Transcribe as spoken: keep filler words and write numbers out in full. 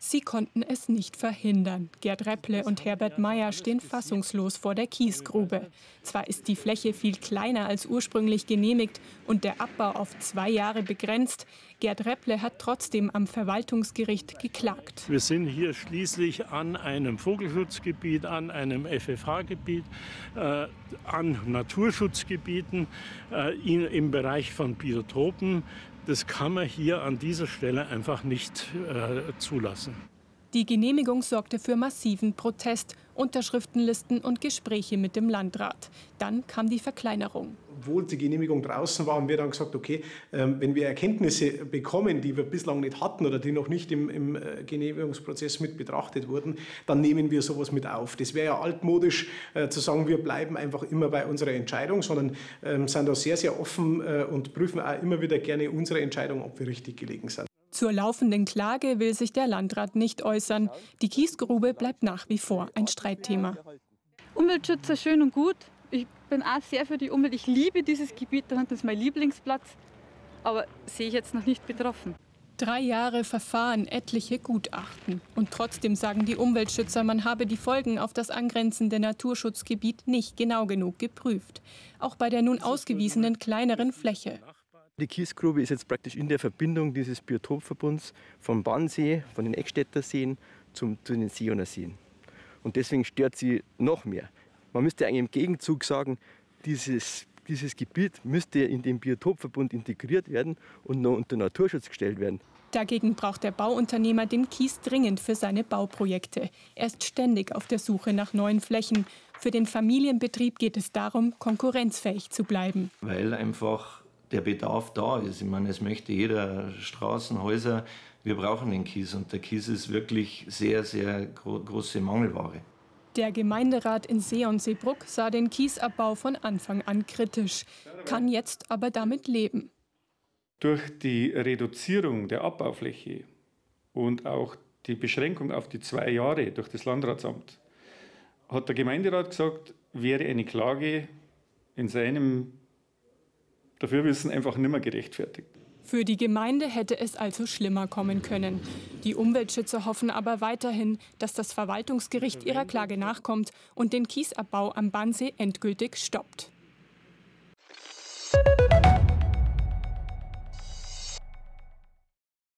Sie konnten es nicht verhindern. Gerd Repple und Herbert Meyer stehen fassungslos vor der Kiesgrube. Zwar ist die Fläche viel kleiner als ursprünglich genehmigt und der Abbau auf zwei Jahre begrenzt. Gerd Repple hat trotzdem am Verwaltungsgericht geklagt. Wir sind hier schließlich an einem Vogelschutzgebiet, an einem F F H-Gebiet, äh, an Naturschutzgebieten äh, im Bereich von Biotopen. Das kann man hier an dieser Stelle einfach nicht äh, zulassen. Die Genehmigung sorgte für massiven Protest, Unterschriftenlisten und Gespräche mit dem Landrat. Dann kam die Verkleinerung. Obwohl die Genehmigung draußen war, haben wir dann gesagt, okay, ähm, wenn wir Erkenntnisse bekommen, die wir bislang nicht hatten oder die noch nicht im, im äh, Genehmigungsprozess mit betrachtet wurden, dann nehmen wir sowas mit auf. Das wäre ja altmodisch äh, zu sagen, wir bleiben einfach immer bei unserer Entscheidung, sondern ähm, sind da sehr, sehr offen äh, und prüfen auch immer wieder gerne unsere Entscheidung, ob wir richtig gelegen sind. Zur laufenden Klage will sich der Landrat nicht äußern. Die Kiesgrube bleibt nach wie vor ein Streitthema. Umweltschützer schön und gut. Ich bin auch sehr für die Umwelt. Ich liebe dieses Gebiet, das ist mein Lieblingsplatz. Aber sehe ich jetzt noch nicht betroffen. Drei Jahre Verfahren, etliche Gutachten. Und trotzdem sagen die Umweltschützer, man habe die Folgen auf das angrenzende Naturschutzgebiet nicht genau genug geprüft. Auch bei der nun ausgewiesenen kleineren Fläche. Die Kiesgrube ist jetzt praktisch in der Verbindung dieses Biotopverbunds vom Bannsee, von den Eckstädter Seen zum, zu den Seeoner Seen. Und deswegen stört sie noch mehr. Man müsste eigentlich im Gegenzug sagen, dieses, dieses Gebiet müsste in den Biotopverbund integriert werden und noch unter Naturschutz gestellt werden. Dagegen braucht der Bauunternehmer den Kies dringend für seine Bauprojekte. Er ist ständig auf der Suche nach neuen Flächen. Für den Familienbetrieb geht es darum, konkurrenzfähig zu bleiben. Weil einfach der Bedarf da ist. Ich meine, es möchte jeder Straßen, Häuser. Wir brauchen den Kies und der Kies ist wirklich sehr, sehr gro große Mangelware. Der Gemeinderat in See und Seebruck sah den Kiesabbau von Anfang an kritisch, kann jetzt aber damit leben. Durch die Reduzierung der Abbaufläche und auch die Beschränkung auf die zwei Jahre durch das Landratsamt hat der Gemeinderat gesagt, wäre eine Klage in seinem Dafürwissen einfach nicht mehr gerechtfertigt. Für die Gemeinde hätte es also schlimmer kommen können. Die Umweltschützer hoffen aber weiterhin, dass das Verwaltungsgericht ihrer Klage nachkommt und den Kiesabbau am Bannsee endgültig stoppt.